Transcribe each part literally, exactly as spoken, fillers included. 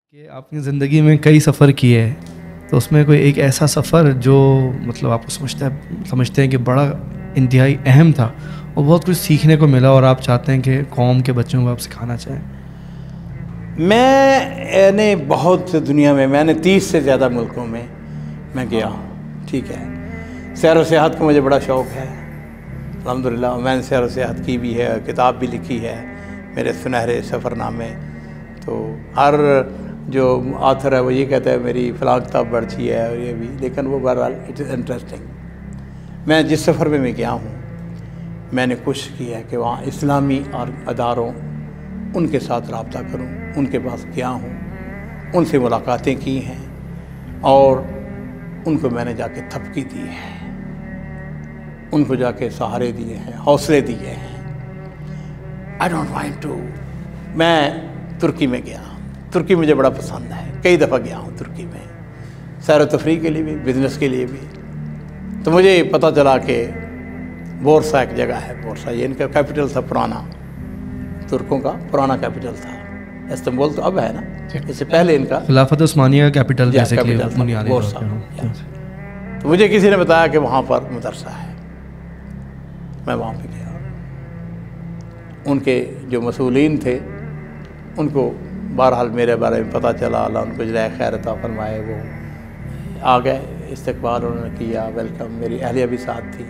کہ آپ نے زندگی میں کئی سفر کیے ہیں، تو اس میں کوئی ایک ایسا سفر جو مطلب آپ کو سمجھتا ہے سمجھتے ہیں کہ بڑا انتہائی اہم تھا اور بہت کچھ سیکھنے کو ملا اور آپ چاہتے ہیں کہ قوم کے بچوں کو آپ سکھانا چاہیں؟ میں نے بہت دنیا میں میں نے تیس سے زیادہ ملکوں میں میں گیا ہوں، ٹھیک ہے۔ سیر و سیاحت کا مجھے بڑا شوق ہے، الحمدللہ میں نے سیر و سیاحت کی بھی ہے، کتاب بھی لکھی ہے، میرے سنہرے سفر نامے۔ تو ہر جو آتھر ہے وہ یہ کہتا ہے میری فلاں کتاب بڑھ اچھی ہے اور یہ بھی، لیکن وہ بہرحال اٹ از انٹرسٹنگ۔ میں جس سفر میں میں گیا ہوں میں نے کوشش کی ہے کہ وہاں اسلامی اور اداروں ان کے ساتھ رابطہ کروں، ان کے پاس گیا ہوں، ان سے ملاقاتیں کی ہیں اور ان کو میں نے جا کے تھپکی دی ہے، ان کو جا کے سہارے دیے ہیں، حوصلے دیے ہیں۔ آئی ڈونٹ وانٹ ٹو میں ترکی میں گیا، ترکی مجھے بڑا پسند ہے، کئی دفعہ گیا ہوں ترکی میں، سیر و تفریح کے لیے بھی، بزنس کے لیے بھی۔ تو مجھے پتہ چلا کہ بورسا ایک جگہ ہے، بورسا یہ ان کا کیپٹل تھا پرانا، ترکوں کا پرانا کیپٹل تھا۔ استنبول تو اب ہے نا، اس سے پہلے ان کا خلافت عثمانیہ کا کیپٹل بیسیکلی بنیادی طور بورسا۔ پہ۔ تو مجھے کسی نے بتایا کہ وہاں پر مدرسہ ہے، میں وہاں پہ گیا، ان کے جو مسئولین تھے ان کو بہرحال میرے بارے میں پتہ چلا، اللہ ان کو جزائے خیر عطا فرمائے، وہ آ گئے، استقبال انہوں نے کیا، ویلکم۔ میری اہلیہ بھی ساتھ تھی،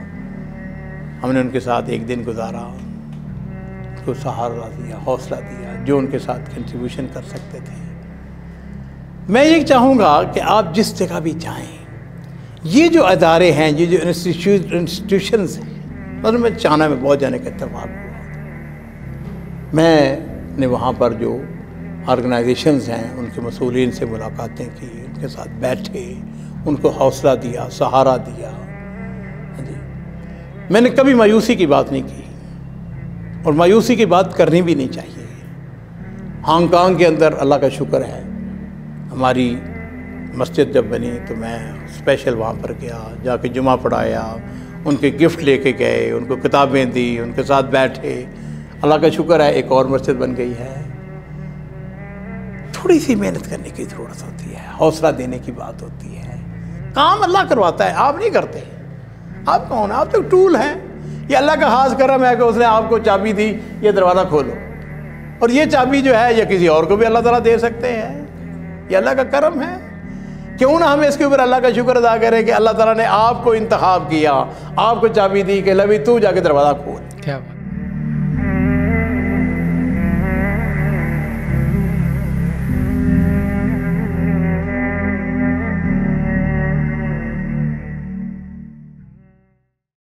ہم نے ان کے ساتھ ایک دن گزارا، ان کو سہارا دیا، حوصلہ دیا، جو ان کے ساتھ کنٹریبیوشن کر سکتے تھے۔ میں یہ چاہوں گا کہ آپ جس جگہ بھی جائیں، یہ جو ادارے ہیں، یہ جو انسٹیٹیوشنز ہیں، مطلب میں چانا میں بہت جانے کا اتفاق ہوا، میں نے وہاں پر جو آرگنائزیشنز ہیں ان کے مسئولین سے ملاقاتیں کی، ان کے ساتھ بیٹھے، ان کو حوصلہ دیا، سہارا دیا۔ جی میں نے کبھی مایوسی کی بات نہیں کی اور مایوسی کی بات کرنی بھی نہیں چاہیے۔ ہانگ کانگ کے اندر اللہ کا شکر ہے ہماری مسجد جب بنی تو میں اسپیشل وہاں پر گیا، جا کے جمعہ پڑھایا، ان کے گفٹ لے کے گئے، ان کو کتابیں دی، ان کے ساتھ بیٹھے۔ اللہ کا شکر ہے ایک اور مسجد بن گئی ہے۔ تھوڑی سی محنت کرنے کی ضرورت ہوتی ہے، حوصلہ دینے کی بات ہوتی ہے، کام اللہ کرواتا ہے، آپ نہیں کرتے۔ آپ کون ہیں؟ آپ تو ٹول ہیں، یہ اللہ کا خاص کرم ہے کہ اس نے آپ کو چابی دی، یہ دروازہ کھولو، اور یہ چابی جو ہے یہ کسی اور کو بھی اللہ تعالیٰ دے سکتے ہیں، یہ اللہ کا کرم ہے۔ کیوں نہ ہم اس کے اوپر اللہ کا شکر ادا کریں کہ اللہ تعالیٰ نے آپ کو انتخاب کیا، آپ کو چابی دی کہ لبی تو جا کے دروازہ کھول۔ کیا بات